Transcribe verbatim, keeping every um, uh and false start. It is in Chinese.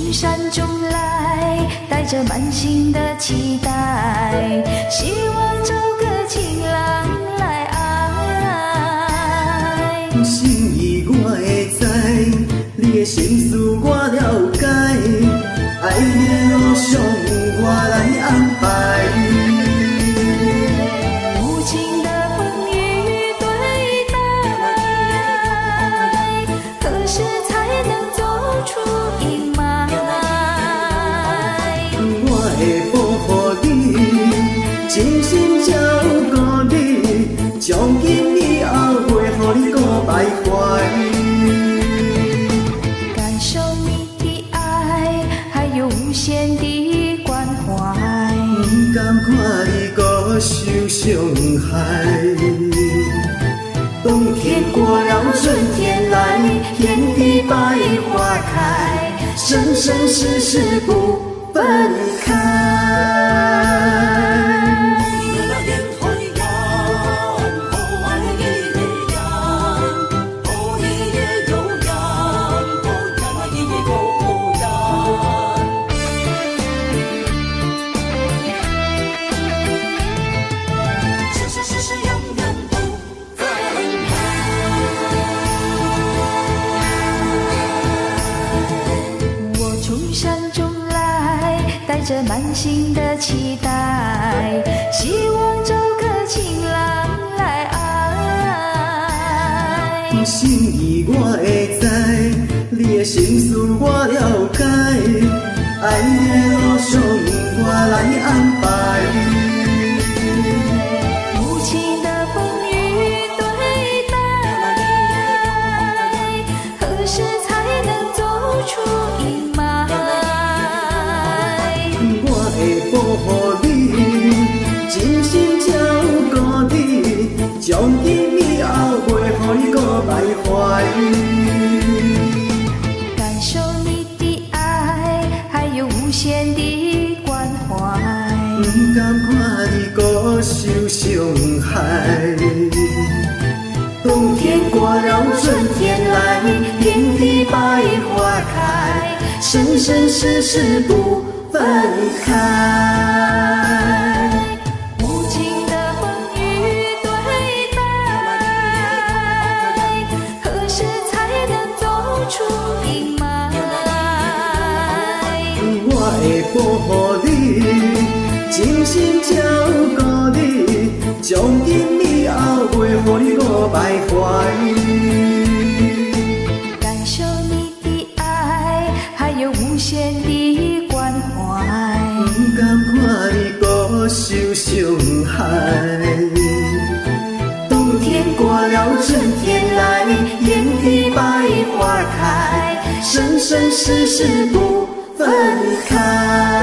山中来，带着满心的期待，希望找个情郎来爱。 心意我会知，你的心思我了解，爱的路上我来安排。 无情的风雨对待，何时才能走出阴霾？ 我会保护你，真心照顾你，从今以后袂予你搁徘徊。 感受你的爱，还有无限的关怀。 不甘看你搁受伤害。冬天过了，春天来，天地百花开，生生世世不分开。 带着满心的期待，希望找个情郎来爱。 心意我会知，你的心思我了解，爱的路上我来安排。 无情的风雨对待，何时才能走出阴霾？ 会保护你，真心照顾你，从今以后袂予你搁徘徊。 感受你的爱，还有无限的关怀。 不甘看你搁受伤害。冬天过了，春天来，天地百花开，生生世世不分开。 无情的风雨对待，何时才能走出阴霾？ 我会保护你，真心照顾你，从今以后袂予你搁徘徊。 感受你的爱，还有无限的关怀。 不甘看你搁受伤害。冬天过了，春天来，天地百花开，生生世世不分开。